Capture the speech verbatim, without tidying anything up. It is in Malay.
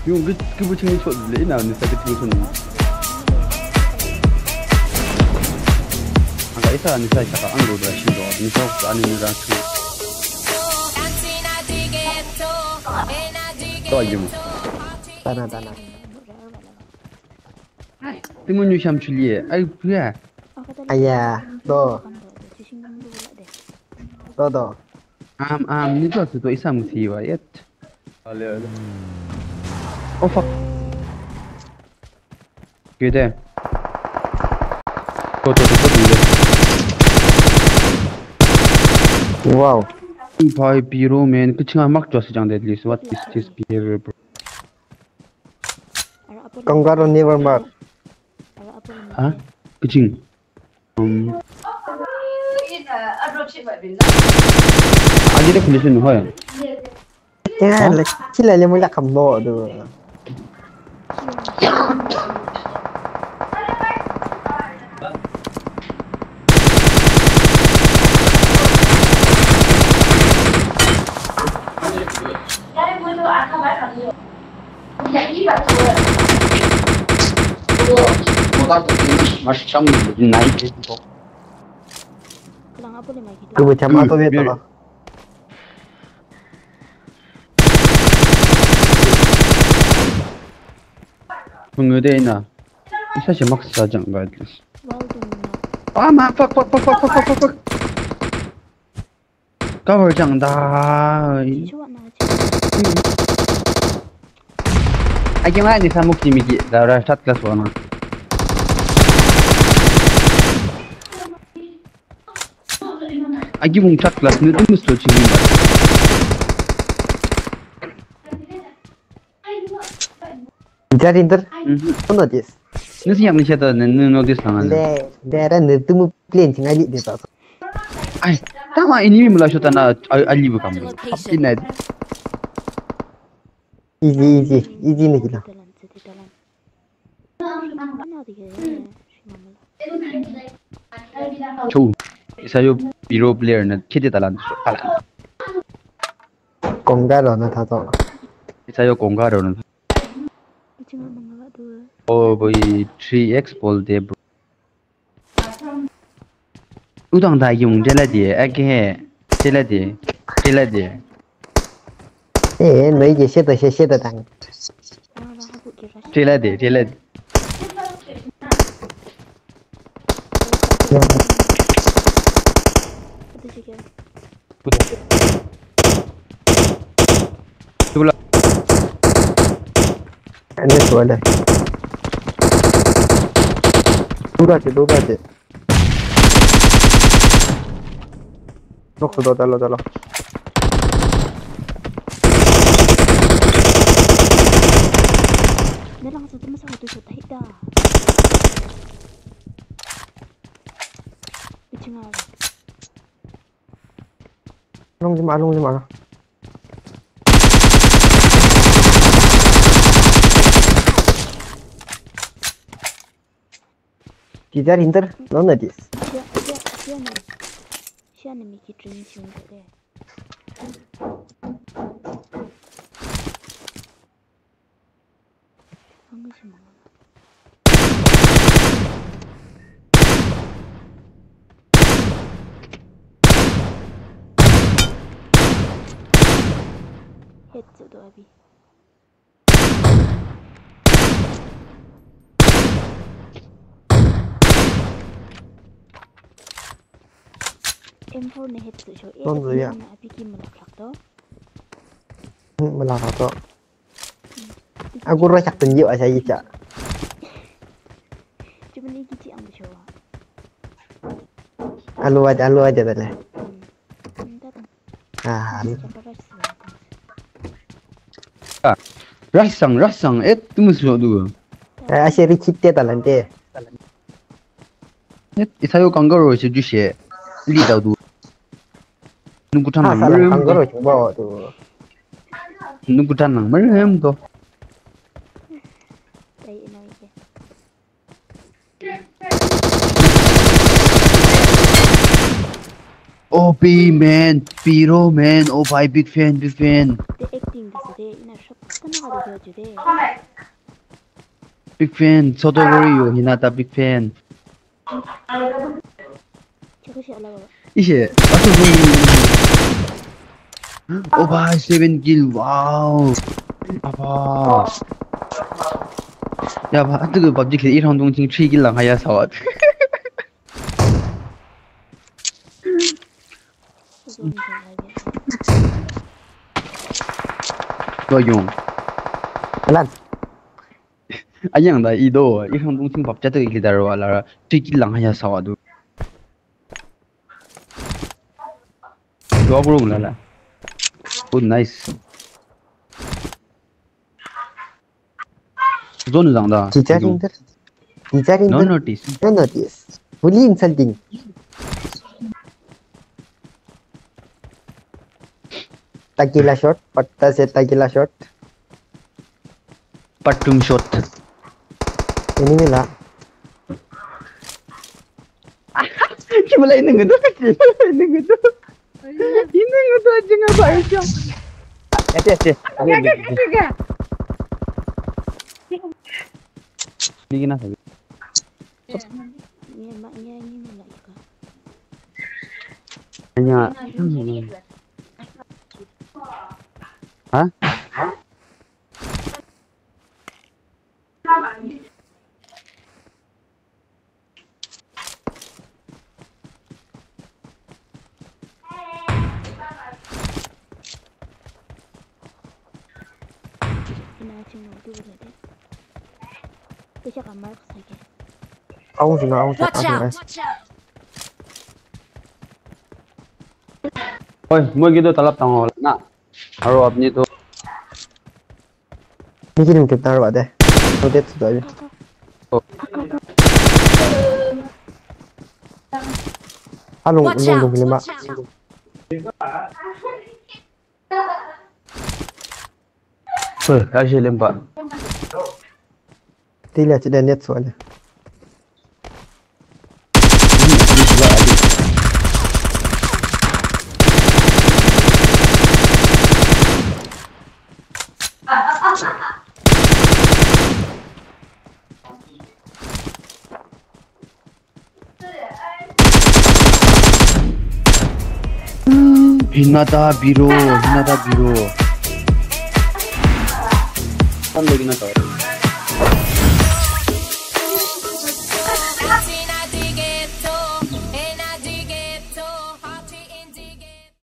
yung cái cái bữa trưng chọn lễ nào người ta cái trưng chọn hàng cái sao người ta chắc ăn đồ đó xin đồ người ta cũng ăn nhiều ra chứ to gì mà Tanah tanah. Timo nyu sham chulie ai pria Ayah, do. Do do. am am ni to to isam si wa yet ale ale oh fuck cái đây to to to to Wow. Pai biro man kichinga mak jo sajang at least what is this beer bro Kongkaro never mark. ha kiching um aje de condition hoy Ya, chỉ là liên lạc cầm bộ được. Cứ bị chăm áo tôi biết rồi. người đây nè sao chỉ mắc sao chẳng vậy à mà fuck fuck fuck fuck fuck fuck fuck cover chẳng đa ai cái mai đi sang mục chimi kì đã ra sát class vào ai cái mùng sát class nữa đúng số chimi Jadi inter, mana dia? Ni siapa ni siapa ni ni notice tangan. Le, daerah ni tu mu plane tinggal di dia tak. Ay, tama ini mula syutan na ali bukan. Apa ni? Easy easy, easy ni kita. Cow, saya biro player na kita talan talan. Kongkaro na tahu. Saya kongkaro na. Oh boy, three x ball de bro. Udang dah yung jala dia, agak jala dia, jala dia. Eh, ni je siapa siapa siapa tang. Jala dia, jala. Sebelah. Ini soalan. Dua je, dua je. Nok sudah talo talo. Dia langsung terus satu satu hit dah. Bicingan. Long di mana, long di mana? Kita inter, mana dia? Siapa siapa siapa ni? Siapa ni mikir dream sini deh. Angin semua. Head tu abi. M four ni head tu show. Tuan tu ya. Abi kim melak tu. Melak tu. Aku rasa tunjuk aja je. Cuma ni kecil ang show. Alu aja, alu aja dah. Ah. Rasang, rasang, eh, tu mesti tu. Eh, asyik ricit dah nanti. Eh, saya kangaroo je juga, lihat tu. Nunggu Ah, tanang salah merem. kangaroo cuba tu. Nunggu tanang merem tu. Oh, B man, Piro man, oh, bye, big fan, big fan. Dia acting di sini, ina shop kan ada 보여주래. 빅팬 저도 그래요. 히나타 빅팬. 저것이 올라가. 이제 맞춰. 오바 세븐 킬 와우. 아바. 야, 봐, 这个 PUBG 可以一场中进吹一浪还要少啊。 그건 좀 알겠어. 너 용. Lan. 아니야, 나 이도一场中进 PUBG 这个给他玩了，吹一浪还要少啊都。多不容易了。Oh nice。 Zone lang da. Teacher inter. Teacher No inter. notice. No notice. Fully insulting. Tequila shot. Patta se tequila shot. Patum shot. Enemy lah. Cuma lain dengan tu. Dengan tu. Ini dengan tu aja ngapa aja. Ete ete. Ni kena sabi. Ini maknya ini nolak juga. Hanya. Hah? Ina cuma tu boleh. Bisa kamar saja. Ông thì nó ông sẽ Watch ông out! sẽ Oi, moi gitu talap tangol. Na. Aro apni tu. Bikin kita taruh deh. Rotate sudah aja. Halo, Watch untung out! dua puluh lima. Watch out! Heh, asyik lempak. Tidak sudah net soalnya. Ini juga adik. Hinata biro, Hinata biro. Kan lagi nak tahu.